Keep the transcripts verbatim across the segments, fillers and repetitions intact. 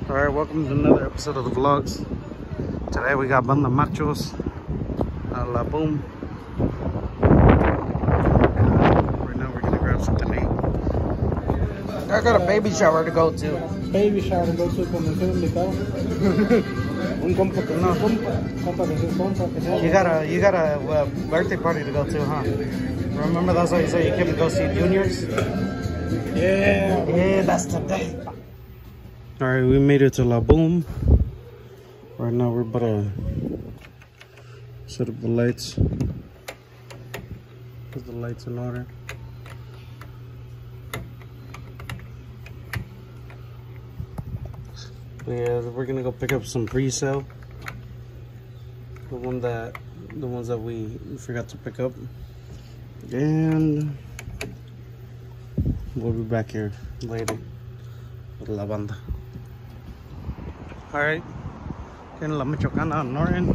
Alright, welcome to another episode of the vlogs. Today we got Banda Machos a la boom. Right now we're gonna grab something to eat. I got a baby shower to go to. Baby shower to go to con el invitado. Un compa que no, compa, compa que es compa que sea. You got a you got a uh, birthday party to go to, huh? Remember that's why you said you couldn't go see juniors? Yeah. Yeah, that's today. Alright, we made it to La Boom. Right now we're about to set up the lights. Put the lights in order. Yeah, we're gonna go pick up some pre-sale. The one that the ones that we forgot to pick up. And we'll be back here later with La Banda. Alright, in La Michoacana on Norton.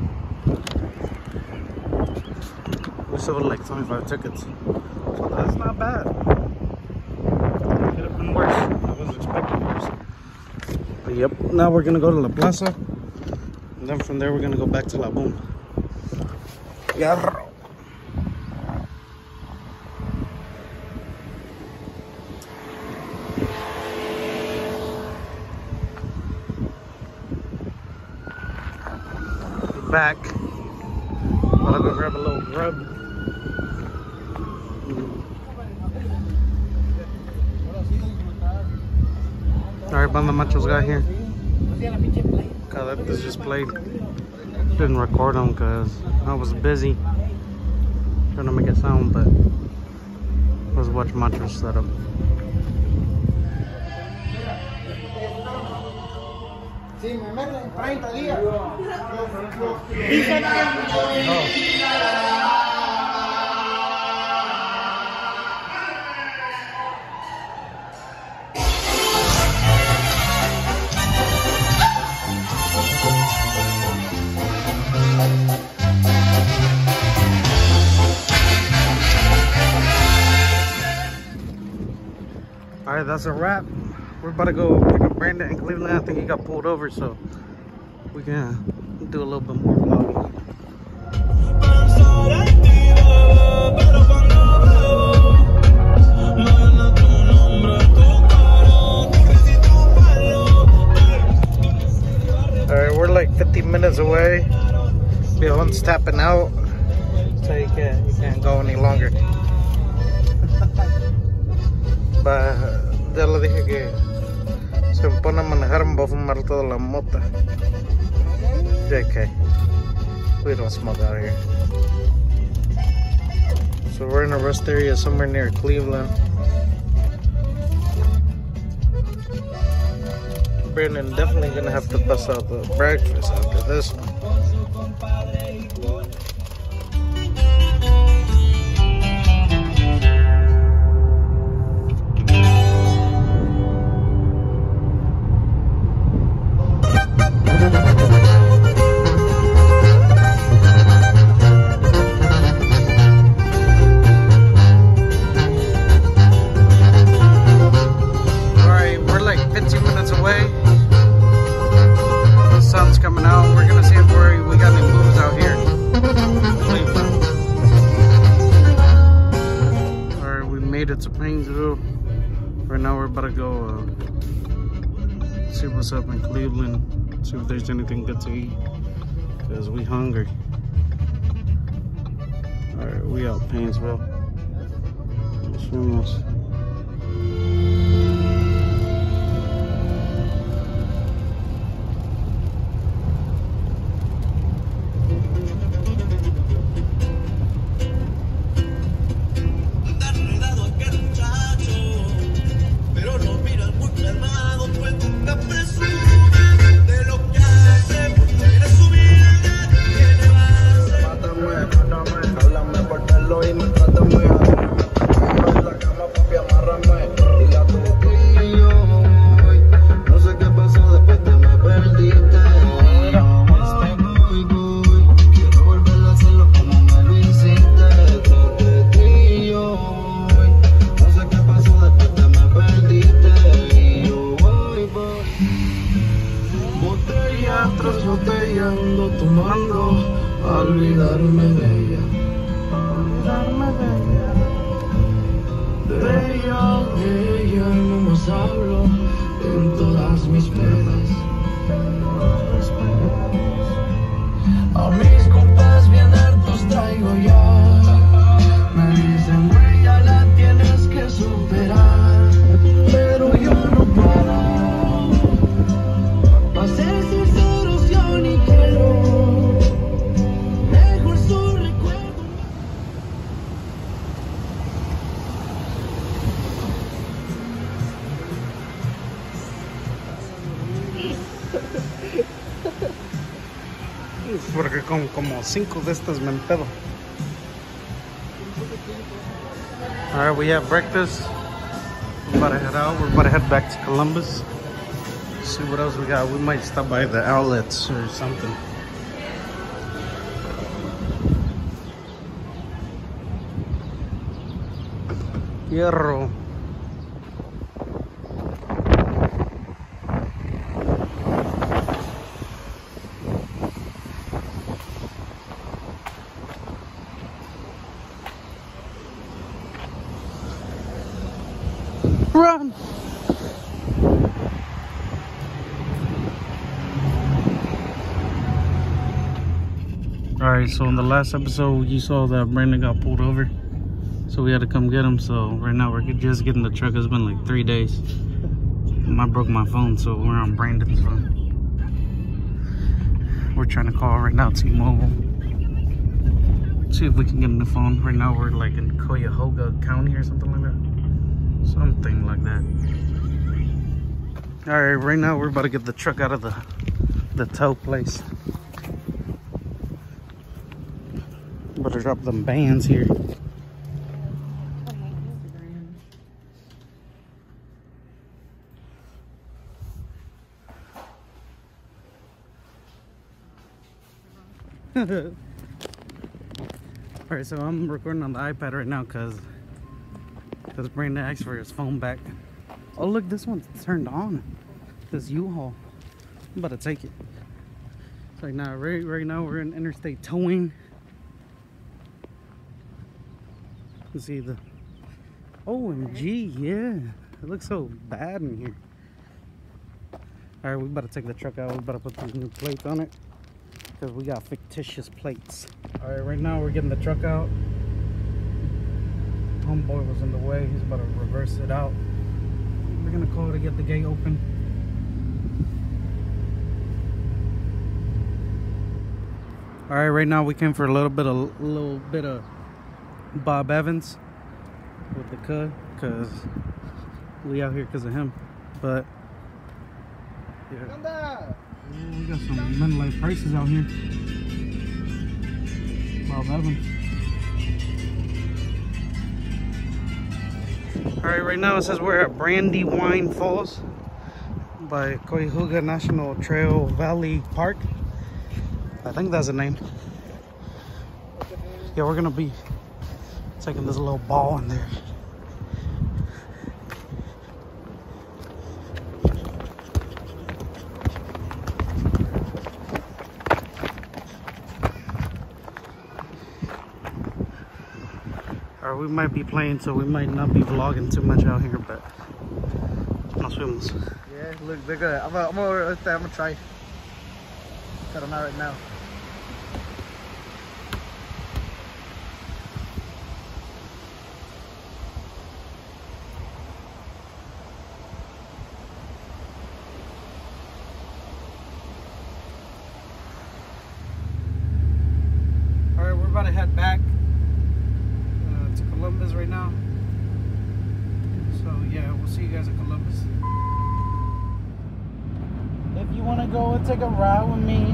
We sold like twenty-five tickets. So that's not bad. Could have been worse. I was expecting worse. But yep, now we're gonna go to La Plaza. And then from there we're gonna go back to La Boom. Yeah. Back. I'm gonna go grab a little grub. Alright, Banda Machos got here. Carletas just played. Didn't record them because I was busy trying to make it sound, but let's watch Machos set up. Si me meten treinta días. Alright, that's a wrap. We're about to go pick up Brandon in Cleveland. I think he got pulled over, so we can do a little bit more vlogging. Alright, we're like fifty minutes away. Billon's tapping out, so you can't, you can't go any longer. But ya le dije que se me pone a manejar, me va a fumar toda la mota. J K. We don't smoke out here. So we're in a rest area somewhere near Cleveland. Brandon definitely gonna have to bust out the breakfast after this one. It's a Painesville. Right now we're about to go uh, see what's up in Cleveland, see if there's anything good to eat, because we hungry. Alright, we out Painesville. Nos fuimos. Mátame, háblame por pelo y me trata muy bien. noches botellando, tomando, a olvidarme de ella, olvidarme de ella, de ella, de ella no más hablo en todas mis penas. A mis compas bien hartos traigo ya, me dicen güey ya la tienes que superar, pero yo no puedo. Pa' ser sinceros yo ni quiero, dejo su recuerdo. Porque con como cinco de estas me empedo. Alright, we have breakfast. We're about to head out. We're about to head back to Columbus. See what else we got. We might stop by the outlets or something. Hierro. Run! Alright, so in the last episode you saw that Brandon got pulled over, so we had to come get him. So right now we're just getting the truck. It's been like three days and I broke my phone, so we're on Brandon's phone. We're trying to call right now T-Mobile, see if we can get a new phone. Right now we're like in Cuyahoga County or something like that. Something like that. Alright, right now we're about to get the truck out of the the tow place. About to drop them bands here. Alright, so I'm recording on the iPad right now because Because Brandon asked for his phone back. Oh look, this one's turned on. This U-Haul. I'm about to take it. It's like now, right, right now we're in interstate towing. You can see the O M G, yeah. It looks so bad in here. Alright, we about to take the truck out. We about to put these new plates on it, because we got fictitious plates. Alright, right now we're getting the truck out. Homeboy was in the way. He's about to reverse it out. We're gonna call to get the gate open. All right, right now we came for a little bit of little bit of Bob Evans with the cut, cause we out here because of him. But yeah, yeah, we got some men life prices out here. Bob Evans. Alright, right now it says we're at Brandywine Falls by Cuyahoga National Trail Valley Park. I think that's the name. Yeah, we're gonna be taking this little ball in there. Or we might be playing, so we might not be vlogging too much out here, but nos fuimos. Yeah, look, they're good. I'm gonna, I'm gonna, I'm gonna try. Cut them out right now. All right, we're about to head back uh, to Columbus right now. So yeah, we'll see you guys in Columbus. If you want to go and take a ride with me.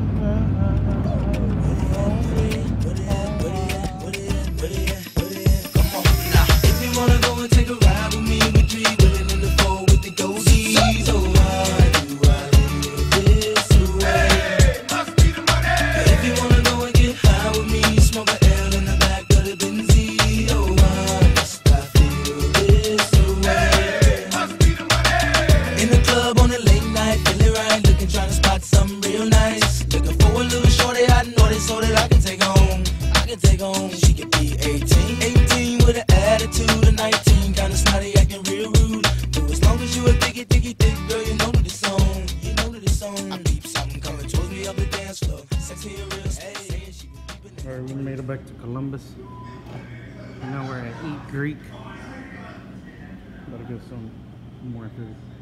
If you want to go and take a ride with me, we three women in the four with the dozies. Oh, why do I live this way? Hey, must be the money. If you want to go and get high with me, smoke a L in the back of the Benzie. Oh, why must I feel this way? Hey, must be the money. In the club on a late night, feeling right, looking, trying to spot something real nice. phone. She could be eighteen, eighteen with an attitude of nineteen, kinda snotty, acting real rude. But as long as you a diggy, diggy, dick, girl, you know that it's on. You know that it's on. I peep something coming towards me up the dance floor. Sexy and real. Hey, she could be. Alright, we made it back to Columbus. And now we're at Eat Greek. Gotta get some more food.